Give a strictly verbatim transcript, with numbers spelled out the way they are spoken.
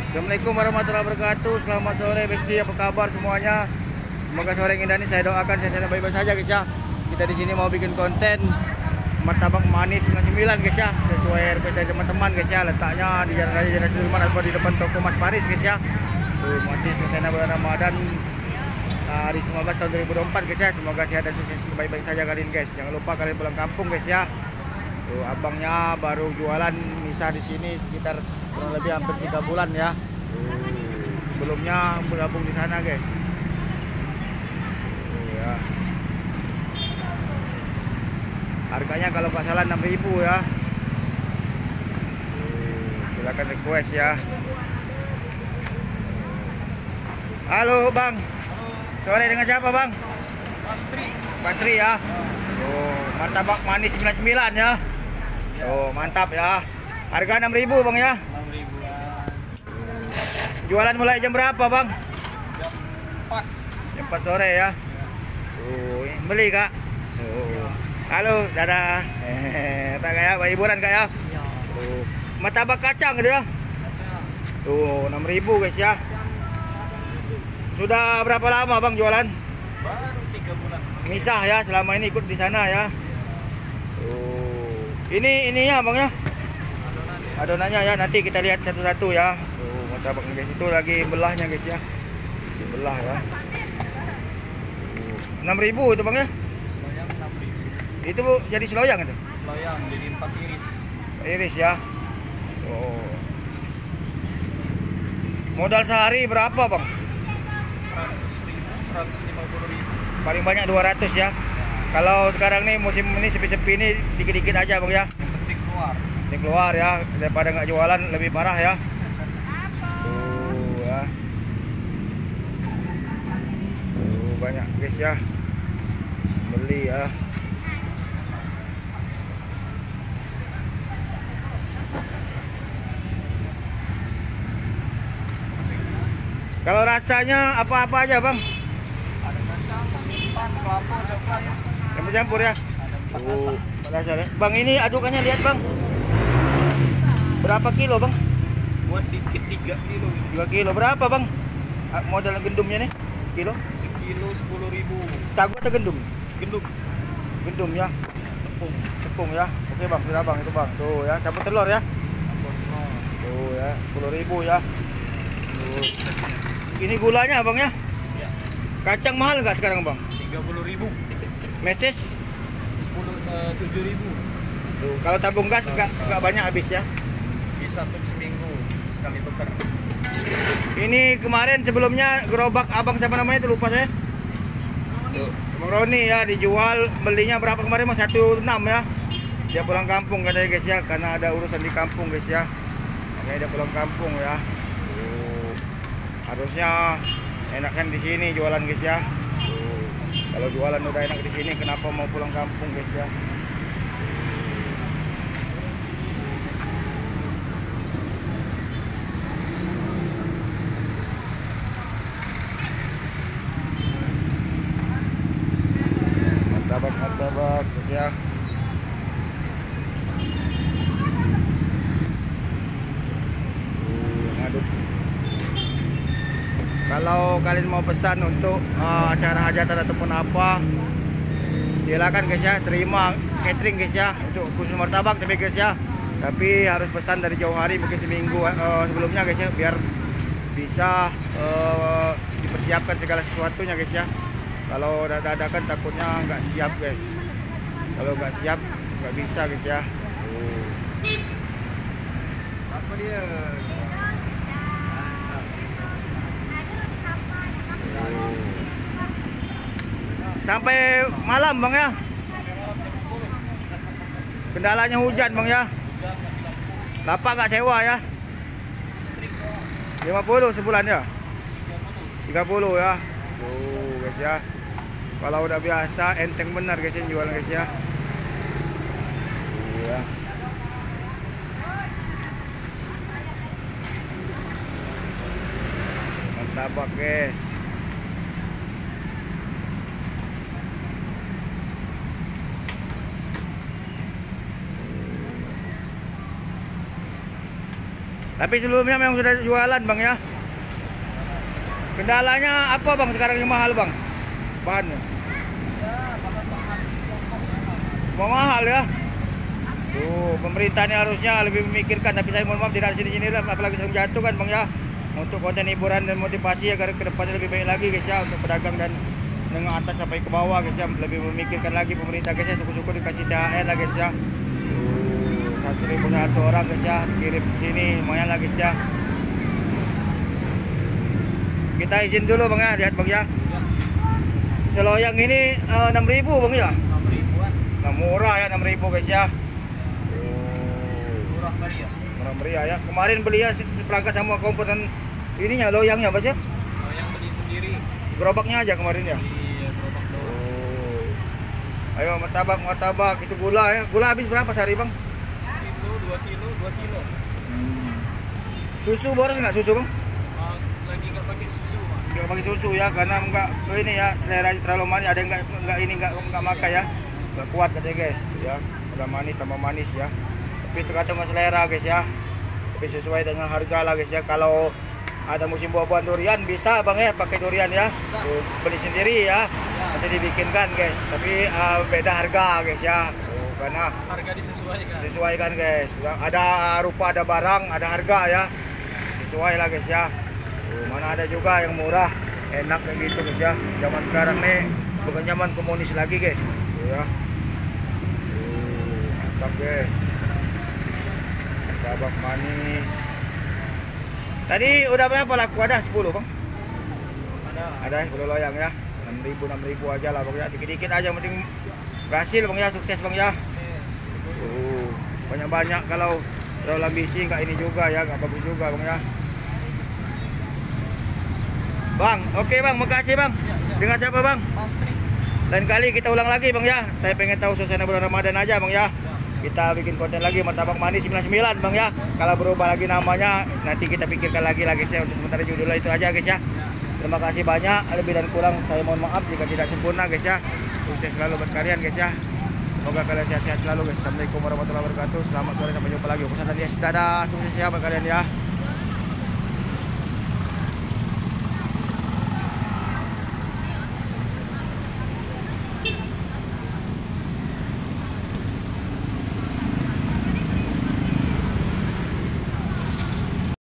Assalamualaikum warahmatullahi wabarakatuh. Selamat sore Besti, apa kabar semuanya? Semoga sore yang indah ini saya doakan saya baik-baik saja guys ya. Kita di sini mau bikin konten martabak manis sembilan puluh sembilan guys ya, sesuai R P T teman-teman guys ya. Letaknya di Jalan Raya Jenderal Sudirman atau di depan toko Mas Paris guys ya. Tuh, masih suasana bulan Ramadan hari lima belas tahun dua ribu dua puluh empat guys ya. Semoga sehat dan sukses baik-baik saja kalian guys. Jangan lupa kalian pulang kampung guys ya. Tuh, abangnya baru jualan misah di sini sekitar kurang lebih hampir tiga bulan ya. Tuh, sebelumnya bergabung di sana guys. Tuh, ya. Harganya kalau nggak salah enam ribu ya. Tuh, silakan request ya. Halo bang. Sore dengan siapa bang? Pastri. Pastri ya. Oh, martabak manis sembilan puluh sembilan ya. Oh, mantap ya. Harga enam ribu bang ya. enam ribu ya. Jualan mulai jam berapa bang? Jam empat. Jam empat sore ya. Oh, beli kak. Oh. Halo, dadah. Eh, tak kayak hiburan kak ya. Iya. Oh, martabak kacang gitu ya. Tuh, enam ribu guys ya. Sudah berapa lama bang jualan? Baru tiga bulan. Misah ya, selama ini ikut di sana ya. Oh, ini ininya bang ya. Adonannya ya, nanti kita lihat satu-satu ya. Tuh, martabak guys, itu lagi belahnya guys ya. Dibelah ya. enam ribu itu bang ya. Seloyang enam ribu. Itu bu, jadi seloyang itu. Seloyang jadi empat iris. Iris ya. Oh. Modal sehari berapa bang? seratus ribu, seratus lima puluh ribu. Paling banyak dua ratus ya. Kalau sekarang nih musim ini sepi-sepi ini dikit-dikit aja bang ya. Yang penting keluar. Ini keluar ya, daripada nggak jualan lebih parah ya. Tuh ya. Tuh, banyak guys ya. Beli ya. Kalau rasanya apa-apa aja bang? Ada kacang, pan, kelapa, coklat. Campur-campur ya. Ada empat Oh, rasa. rasa ya. Bang ini adukannya lihat bang. Berapa kilo bang? Buat dikit tiga kilo. tiga kilo. Berapa bang? Ah, modal gendumnya nih? Kilo? Sekilo sepuluh ribu. Sagu atau gendum? Gendum. Gendum ya. Tepung. Tepung ya. Oke bang, sudah bang itu bang. Tuh ya, campur telur ya. Campur telur. Tuh ya, sepuluh ribu ya. Tuh. Resep-resepnya. Ini gulanya bang ya. Ya. Kacang mahal nggak sekarang bang? tiga puluh ribu. Meses? sepuluh eh, tujuh ribu. Tuh, kalau tabung gas nggak nggak banyak habis ya. Bisa untuk seminggu sekali tukar. Ini kemarin sebelumnya gerobak abang siapa namanya itu lupa saya. Tuh, Bang Roni ya dijual, belinya berapa kemarin mas? satu enam ya. Dia pulang kampung katanya guys ya, karena ada urusan di kampung guys ya. Makanya dia pulang kampung ya. Tuh, harusnya enakan di sini jualan guys ya. Tuh, kalau jualan udah enak di sini, kenapa mau pulang kampung guys ya? Martabak-martabak guys ya. Tuh, ngaduk. Kalau kalian mau pesan untuk uh, acara hajatan ataupun apa, silakan guys ya, terima catering guys ya untuk khusus martabak tapi guys ya. Tapi harus pesan dari jauh hari, mungkin seminggu uh, sebelumnya guys ya, biar bisa uh, dipersiapkan segala sesuatunya guys ya. Kalau dadakan takutnya nggak siap guys. Kalau nggak siap nggak bisa guys ya. Tuh. Apa dia? Sampai malam bang ya. Kendalanya hujan bang ya. Bapak nggak sewa ya. lima puluh sebulan ya. tiga puluh ya. Tuh guys ya. Kalau udah biasa enteng benar guys yang jual guys ya. Tuh ya. Martabak guys. Tapi sebelumnya memang sudah jualan bang ya. Kendalanya apa bang sekarang yang mahal bang? Bahannya? Semua mahal ya. Tuh pemerintah ini harusnya lebih memikirkan, tapi saya mohon maaf tidak di sini-sini apalagi sering jatuh kan bang ya. Untuk konten hiburan dan motivasi agar kedepannya lebih baik lagi guys ya, untuk pedagang dan dengan atas sampai ke bawah guys ya, lebih memikirkan lagi pemerintah guys ya. Syukur-syukur dikasih T H R lah guys ya. Satu ribu satu orang guys ya, kirim ke sini lumayan lah guys ya. Kita izin dulu bang ya, lihat bang ya. Seloyang ini enam ribu bang ya. enam ribuan. Nah, murah ya enam ribu guys ya. Murah meriah. Murah meriah ya. Kemarin beli ya seperangkat sama komponen ininya, loyangnya Mas ya. Oh, yang beli sendiri. Gerobaknya aja kemarin ya. Iya, gerobak doang. Oh. Ayo martabak, martabak itu gula ya. Gula habis berapa sehari bang? Kilo, dua kilo, dua kilo. Susu boros nggak susu bang? Ah, lagi nggak pakai susu, Mas. Nggak pakai susu ya, karena nggak oh ini ya selera terlalu manis. Ada yang nggak nggak ini nggak nggak makan ya. Nggak kuat katanya guys ya. Udah manis tambah manis ya. Tapi tergantung selera guys ya. Tapi sesuai dengan harga lah guys ya. Kalau ada musim buah-buahan durian bisa bang ya pakai durian ya. Tuh, beli sendiri ya. Nanti dibikinkan guys. Tapi uh, beda harga guys ya. Tuh, karena Harga disesuaikan. disesuaikan guys. Ada rupa, ada barang, ada harga ya. Sesuai lah guys ya. Tuh, mana ada juga yang murah, enak kayak gitu guys ya. Zaman sekarang nih bukan zaman komunis lagi guys. Tuh ya. Tuh, mantap guys. Martabak manis. Tadi udah berapa laku? Ada sepuluh bang? Ada. Ada sepuluh loyang ya. enam ribu enam ribu aja lah bang ya. Dikit-dikit aja, yang penting berhasil bang ya, sukses bang ya. Yes. Tuh, banyak-banyak, kalau terlalu ambisi nggak ini juga ya, nggak bagus juga bang ya. Bang, oke bang, makasih bang. Dengan siapa bang? Pastri. Lain kali kita ulang lagi bang ya. Saya pengen tahu suasana bulan Ramadan aja bang ya. Kita bikin konten lagi martabak manis sembilan puluh sembilan bang ya. Kalau berubah lagi namanya nanti kita pikirkan lagi lah guys ya. Untuk sementara judulnya itu aja guys ya. Terima kasih banyak, lebih dan kurang saya mohon maaf jika tidak sempurna guys ya. Sukses selalu buat kalian guys ya. Semoga kalian sehat-sehat selalu guys. Assalamualaikum warahmatullahi wabarakatuh. Selamat sore, sampai jumpa lagi. Pesan tadi dadah, sukses ya buat kalian ya.